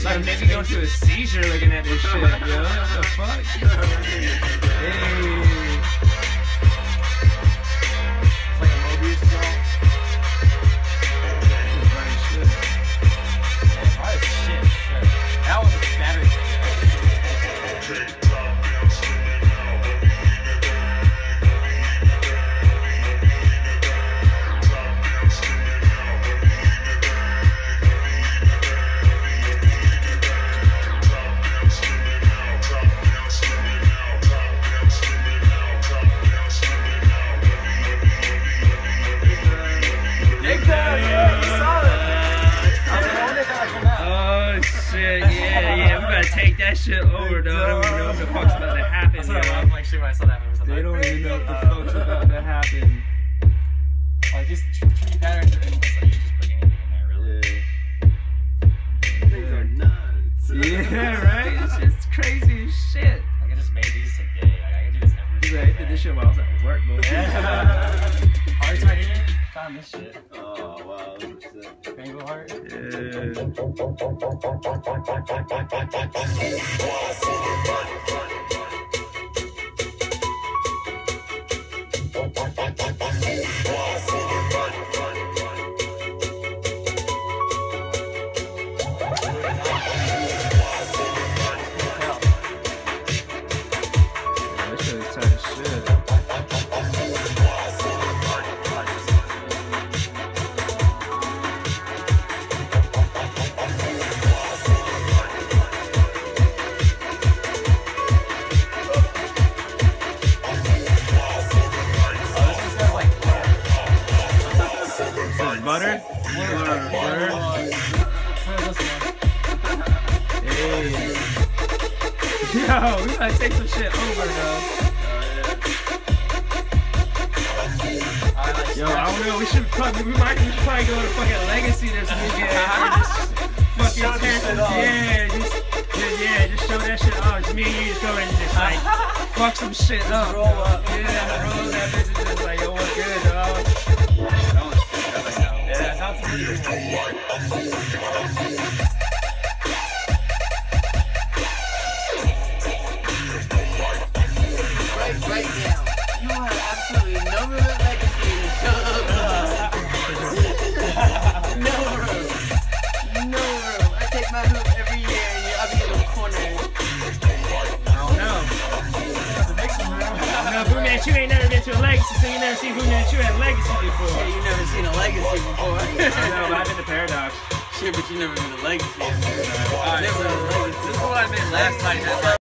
Like maybe go into a seizure looking at this shit, yo. What the fuck? Hey. It's like a Mobius zone. Shit. That was a battery thing. Take that shit over, though. I don't even know what the fuck's about to happen. That's what I love, like, shit when I saw that movie. They don't even know what the fuck's about to happen. Like, these tricky patterns are endless. Like, you just put anything in there, really. Yeah. Things are nuts. Yeah, right? It's just crazy as shit. Like, I just made these today. Like, I can do this every He's day. like, I did this shit while I was at work, bro. Yeah. Heart's right here. Found this shit. Oh, wow. That's sick. Bangle heart. Yeah. This shit is tight as shit. Butter? Butter? Hey. Yo, we gotta take some shit over, though. Yo, I don't know, we should probably go to fucking Legacy this weekend. Just fucking tear some, just show that shit off. Just me and you just go and just like, fuck some shit up. Roll up. Yeah, roll that bitch and just like, yo, what's good, dog? Yeah, sounds pretty good. Right now, you have absolutely no room at Legacy to show up. No room. No room. I take my hoop every year and I'll be in the corner. I don't know. No, Boomman, you ain't never been to a Legacy, so you never seen Boomman Chu at Legacy before. Yeah, you never seen a Legacy before. I know, but I've been to Paradox. Shit, but you never been to Legacy. Alright, Never been to Legacy. this is what I meant last night.